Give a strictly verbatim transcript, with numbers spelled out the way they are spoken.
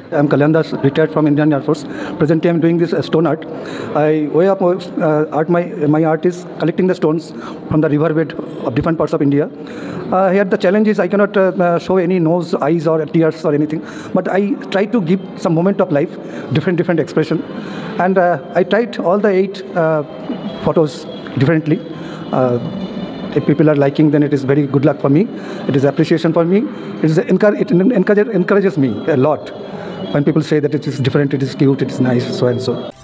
I'm Kalyan, retired from Indian Air Force. Presently, I'm doing this uh, stone art. I way up uh, art. My my art is collecting the stones from the riverbed of different parts of India. Uh, here, the challenge is I cannot uh, uh, show any nose, eyes, or tears or anything. But I try to give some moment of life, different different expression, and uh, I tried all the eight uh, photos differently. Uh, If people are liking, then it is very good luck for me. It is appreciation for me. It is encourage, it encourages, encourages me a lot when people say that it is different, it is cute, it is nice, so and so.